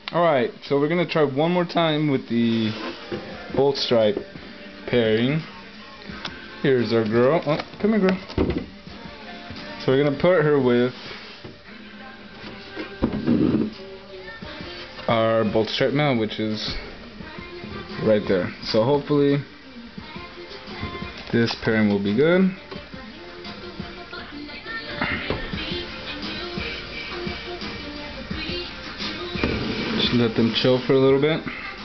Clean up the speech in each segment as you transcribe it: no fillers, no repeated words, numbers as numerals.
Alright, so we're gonna try one more time with the bolt stripe pairing. Here's our girl. Oh, come here, girl. So we're gonna put her with our bolt stripe mount, which is right there. So hopefully this pairing will be good. Just let them chill for a little bit.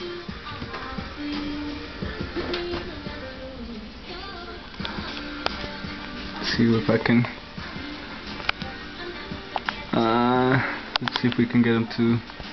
See if I can let's see if we can get them to